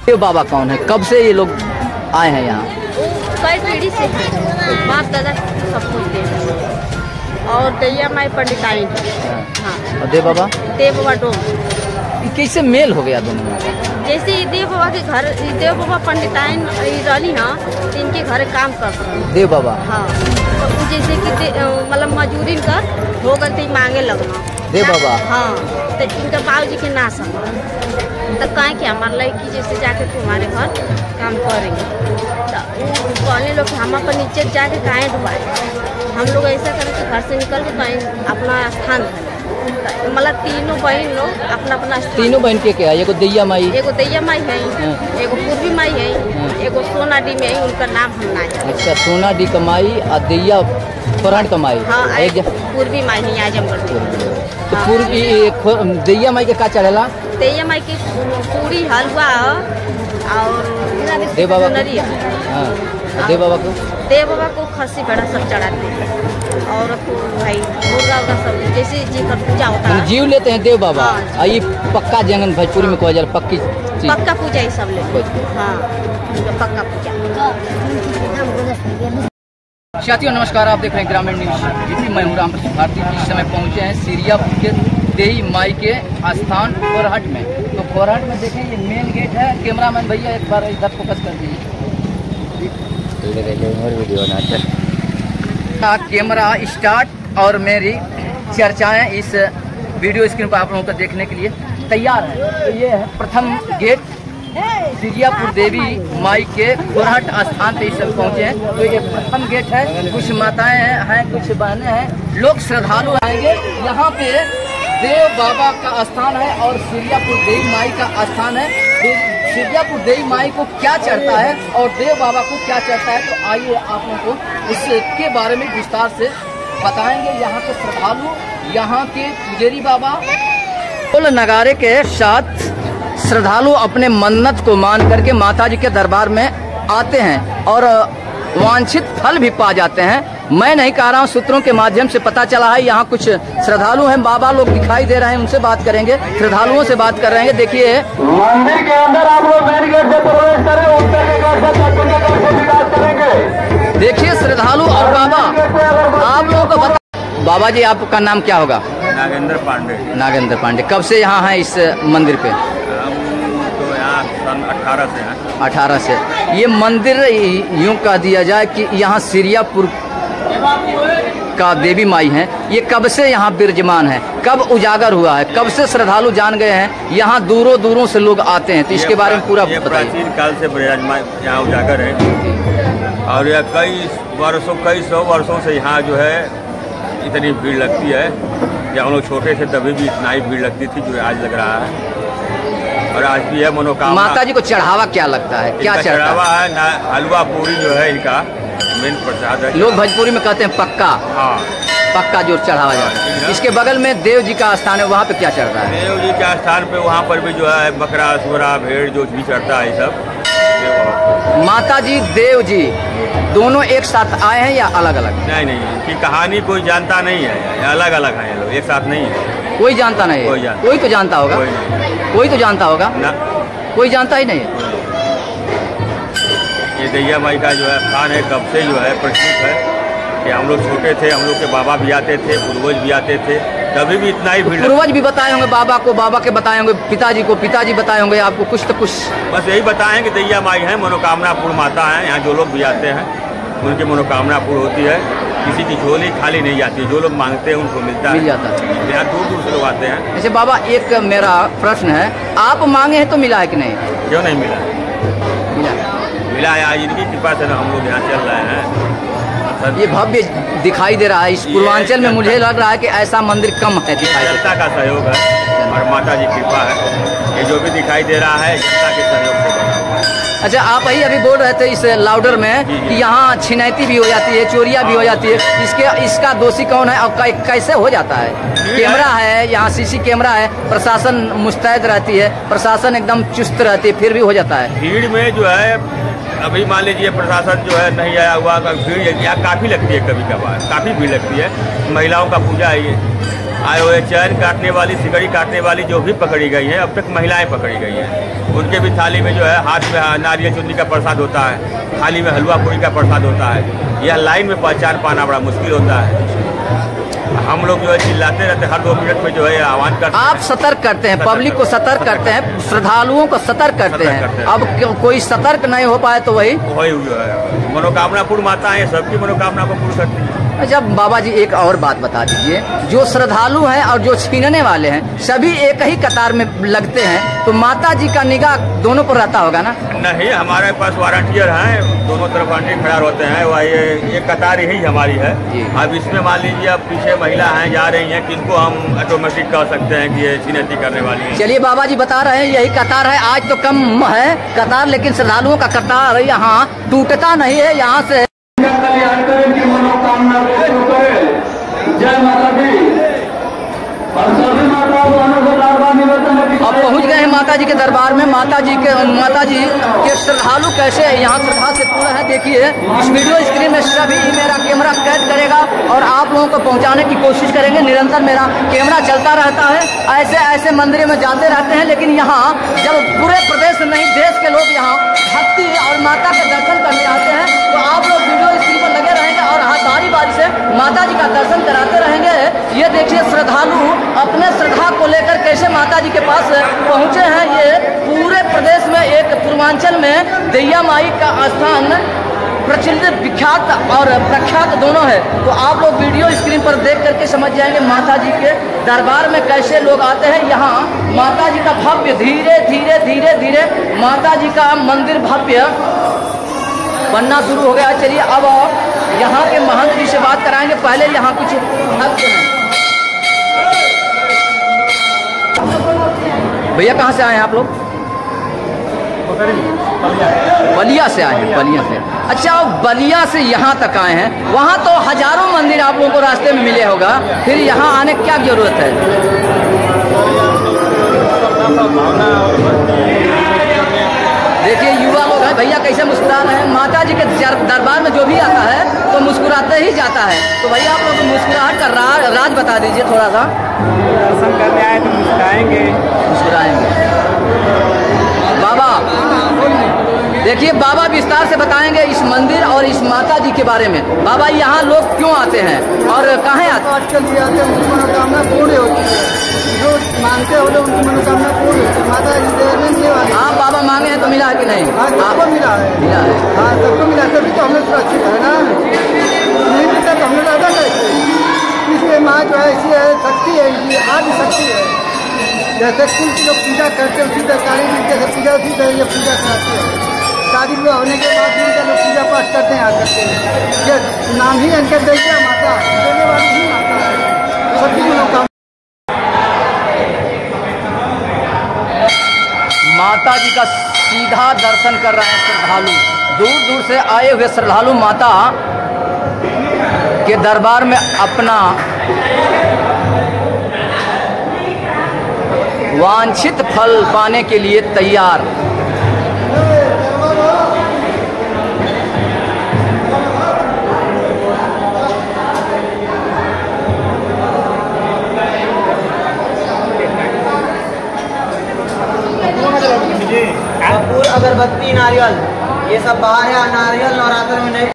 देव बाबा कौन है, कब से ये लोग आए हैं यहाँ? कई पीढ़ी से बाप दादा सब कुछ दे और दैया माई पंडिताइन। हाँ। और देव बाबा डोम। कैसे मेल हो गया दोनों में? जैसे देव बाबा के घर, देव बाबा पंडिताइन रही हाँ, तो इनके घर काम कर रहे देव बाबा। हाँ, तो जैसे कि मतलब मजूरी कर हो गए तो मांगे लगना देव बाबा। हाँ, तो इनका बाबू जी के ना समझ तो कहें कि हमारे लड़की जैसे जाके तुम्हारे घर काम करेंगे, तो कहने लोग हम अपन नीचे जाके काहे डुबाए, हम लोग ऐसा करें कि घर से निकल के कहीं अपना स्थान धरे। मतलब तीनों बहन लोग अपना अपना। तीनों बहन के क्या है? एगो दैया माई है, एगो पूर्वी माई है, एगो सोनाडी में है, उनका नाम हम ना है। अच्छा, सोनाडी कमाई और दैया फरहट कमाई। हाँ, पूर्वी माई है आजमगढ़। तो पूर्वी दैया माई के का चढ़ेला? दैया माई की पूरी हलवा और देव बाबा को देव बाबा को खस्सी बड़ा सब चढ़ाते हैं और भाई मुर्गा उर्गा सब जैसे जी का पूजा होता है, जीव लेते हैं देव बाबा। हाँ, ये पक्का जंगन भोजपुरी में कहा जाए पक्की चीज, पक्का पूजा ही सब लेते हैं। हाँ, पक्का पूजा। साथियों नमस्कार, आप देख रहे हैं ग्रामीण न्यूज। मैं हूँ राम प्रसाद भारती। इस समय पहुँचे हैं सीरियापुर के देई माई के स्थान खोरहट में। तो खोरहट में देखें ये मेन गेट है। कैमरामैन भैया एक बार इधर फोकस कर दीजिए। कैमरा स्टार्ट और मेरी चर्चाएं इस वीडियो स्क्रीन पर आप लोगों को देखने के लिए तैयार है। तो ये है प्रथम गेट सीरियापुर देवी माई के खोरहट स्थान पे इस समय पहुँचे हैं। तो ये प्रथम गेट है। कुछ माताएं हैं, कुछ बहनें हैं, लोग श्रद्धालु आएंगे। यहाँ पे देव बाबा का स्थान है और सीरियापुर देवी माई का स्थान है। सीरियापुर देवी माई को क्या चढ़ता है और देव बाबा को क्या चढ़ता है, तो आइए आप लोगों को इसके बारे में विस्तार से बताएंगे। यहाँ के श्रद्धालु, यहाँ के पुजारी बाबा ढोल नगारे के साथ श्रद्धालु अपने मन्नत को मान करके माता जी के दरबार में आते हैं और वांछित फल भी पा जाते हैं। मैं नहीं कह रहा हूँ, सूत्रों के माध्यम से पता चला है। यहाँ कुछ श्रद्धालु हैं, बाबा लोग दिखाई दे रहे हैं, उनसे बात करेंगे, श्रद्धालुओं से बात कर रहे हैं। देखिए मंदिर के अंदर आप लोग मेन गेट से प्रवेश करें, उत्तर के गेट से दक्षिण के गेट से विकास करेंगे। देखिए श्रद्धालु और बाबा आप लोगों को बता। बाबा जी आपका नाम क्या होगा? नागेंद्र पांडे। नागेंद्र पांडे। कब से यहाँ हैं इस मंदिर पे? तो यहाँ सन 18 से हैं। 18 से। ये मंदिर यूँ कह दिया जाए कि यहाँ सीरियापुर का देवी माई हैं, ये कब से यहाँ विराजमान है, कब उजागर हुआ है, कब से श्रद्धालु जान गए हैं, यहाँ दूरों दूरों से लोग आते हैं, तो इसके बारे में पूरा बताइए। प्राचीन काल से विराजमान यहाँ उजागर है और यह कई सौ वर्षों से यहाँ जो है इतनी भीड़ लगती है। जब हम लोग छोटे थे तभी भी इतना ही भीड़ लगती थी जो आज लग रहा है। और आज भी है मनोकामना। माता जी को चढ़ावा क्या लगता है, क्या चढ़ावा है? हलवा पूरी जो है इनका मेन प्रसाद है। लोग भोजपुरी में कहते हैं पक्का। हाँ, पक्का जो चढ़ावा जाता है। इसके बगल में देव जी का स्थान है, वहाँ पे क्या चढ़ता है? देव जी के स्थान पे वहाँ पर भी जो है बकरा सुरा भेड़ जो भी चढ़ता है सब। माता जी देव जी दोनों एक साथ आए हैं या अलग अलग? नहीं, इनकी कहानी कोई जानता नहीं है, अलग अलग है ये लोग, एक साथ नहीं है। कोई जानता नहीं है? कोई तो जानता होगा। कोई तो जानता होगा ना? कोई जानता ही नहीं है। ये दैया माई का जो है स्थान है, कब से जो है प्रसिद्ध है कि हम लोग छोटे थे, हम लोग के बाबा भी आते थे, पूर्वज भी आते थे, कभी भी इतना ही भीड़। पूर्वज भी बताए होंगे बाबा को, बाबा के बताए होंगे पिताजी को, पिताजी बताए होंगे आपको, कुछ तो कुछ बस यही बताएं कि दैया माई है, मनोकामना पूर्ण माता है। यहाँ जो लोग भी आते हैं उनकी मनोकामना पूर्ण होती है। किसी की झोली खाली नहीं जाती, जो लोग मांगते हैं उनको मिल जाता है। यहाँ दूर दूर से लोग आते हैं। जैसे बाबा एक मेरा प्रश्न है, आप मांगे हैं तो मिला है कि नहीं? क्यों नहीं मिला? मिला है, आज इनकी कृपा से हम लोग यहाँ चल रहे हैं। ये भव्य दिखाई दे रहा है। इस पूर्वांचल में मुझे लग रहा है कि ऐसा मंदिर कम है दिखाई। जनता का सहयोग है और माता जी कृपा है। ये जो भी दिखाई दे रहा है जनता के सहयोग से बना हुआ है। अच्छा, आप ही अभी बोल रहे थे इस लाउडर में कि यहाँ छिनैती भी हो जाती है, चोरियाँ भी हो जाती है। इसका दोषी कौन है और कैसे हो जाता है? कैमरा है यहाँ, सीसी कैमरा है, प्रशासन मुस्तैद रहती है, प्रशासन एकदम चुस्त रहती है, फिर भी हो जाता है। भीड़ में जो है अभी मान लीजिए प्रशासन जो है नहीं आया हुआ, भीड़ यहाँ काफ़ी लगती है, कभी कभार काफ़ी भीड़ लगती है। महिलाओं का पूजा है ये, आए हुए चैन काटने वाली, सिकड़ी काटने वाली जो भी पकड़ी गई हैं, अब तक महिलाएं पकड़ी गई हैं। उनके भी थाली में जो है हाथ में नारियल चुन्नी का प्रसाद होता है, थाली में हलवा पूरी का प्रसाद होता है। यह लाइन में पहचान पाना बड़ा मुश्किल होता है। हम लोग जो है चिल्लाते रहते हर 2 मिनट में जो है आह्वान करते हैं। आप सतर्क करते हैं, पब्लिक को सतर्क करते हैं, श्रद्धालुओं को सतर्क करते हैं। अब कोई सतर्क नहीं हो पाए तो वही जो है मनोकामना पूर्ण माता है, सबकी मनोकामना को पूर्ण करती है। अच्छा बाबा जी, एक और बात बता दीजिए, जो श्रद्धालु हैं और जो छीनने वाले हैं सभी एक ही कतार में लगते हैं, तो माता जी का निगाह दोनों पर रहता होगा ना? नहीं, हमारे पास वारंटियर हैं, दोनों तरफ वारंटियर खड़ा होते हैं। वह ये कतार ही हमारी है। अब इसमें मान लीजिए अब पीछे महिला हैं जा रही हैं, किनको हम ऑटोमेटिक कह सकते हैं कि ये छिनैती करने वाली है। चलिए बाबा जी बता रहे हैं यही कतार है। आज तो कम है कतार, लेकिन श्रद्धालुओं का कतार यहाँ टूटता नहीं है। यहाँ से कल्याण करें की मनोकामना पूर्ण करे। जय माता दी। और सभी माताओं को निवेदन है। अब पहुँच गए हैं माता जी के दरबार में। माता जी के श्रद्धालु कैसे यहाँ श्रद्धा से पूर्ण है, देखिए इस वीडियो स्क्रीन में सभी मेरा कैमरा कैद करेगा और आप लोगों को पहुँचाने की कोशिश करेंगे। निरंतर मेरा कैमरा चलता रहता है। ऐसे ऐसे मंदिर में जाते रहते हैं, लेकिन यहाँ जब पूरे प्रदेश नहीं देश के लोग यहाँ भक्ति और माता के दर्शन करने आते हैं, तो आप लोग वीडियो स्क्रीन पर लगे रहेंगे और बारी बारी से माता जी का दर्शन कराते रहेंगे। ये देखिए श्रद्धालु अपने श्रद्धा को लेकर कैसे माता जी के पास पहुँचे हैं। ये पूरे प्रदेश में एक पूर्वांचल में दैया माई का स्थान प्रचलित, विख्यात और प्रख्यात दोनों है। तो आप लोग वीडियो स्क्रीन पर देख करके समझ जाएंगे माता जी के दरबार में कैसे लोग आते हैं। यहाँ माता जी का भव्य धीरे धीरे धीरे धीरे माता जी का मंदिर भव्य बनना शुरू हो गया। चलिए अब यहाँ के महंत जी से बात कराएंगे। पहले यहाँ कुछ भक्त हैं। भैया कहाँ से आए हैं आप लोग? बलिया से आए हैं। बलिया से, अच्छा बलिया से यहाँ तक आए हैं। वहाँ तो हजारों मंदिर आप लोगों को रास्ते में मिले होगा, फिर यहाँ आने की क्या जरूरत है? देखिए युवा लोग हैं, भैया कैसे मुस्कुरा रहे हैं। माता जी के दरबार में जो भी आता है तो मुस्कुराते ही जाता है। तो भैया आप लोग मुस्कुराहट का राज बता दीजिए थोड़ा सा। दर्शन करने आए तो मुस्कुराएंगे। बाबा देखिए, बाबा विस्तार से बताएंगे इस मंदिर और इस माता जी के बारे में। बाबा यहाँ लोग क्यों आते हैं और कहाँ आते हैं? आजकल ये आते हैं, उनकी मनोकामना पूर्ण होती है। जो मांगते हो उनकी मनोकामना पूर्ण होती है। माता जी देने वाली। आप बाबा मांगे हैं तो मिला है कि नहीं? सबको मिला है। मिला है, हाँ सबको मिला है, तभी तो हम लोग सुरक्षित है ना। नहीं मिलता तो हम लोग ज़्यादा करते हैं। इसलिए माँ जो है ऐसी है, शक्ति है, इनकी आदि शक्ति है। जैसे कुल की लोग पूजा करते हैं, उसी तरह जैसे पूजा उसी तरह ये पूजा कराते हैं। शादी विवाह होने के बाद इनका लोग पूजा पाठ करते हैं आकर के। ये नाम ही इनका दैया माता, देने वाली ही माता है। सबकी मनोकामना। माता जी का सीधा दर्शन कर रहे हैं श्रद्धालु। दूर दूर से आए हुए श्रद्धालु माता के दरबार में अपना वांछित फल पाने के लिए तैयार। कपूर, अगरबत्ती, नारियल, ये सब बाहर है। नारियल नवरात्र में नहीं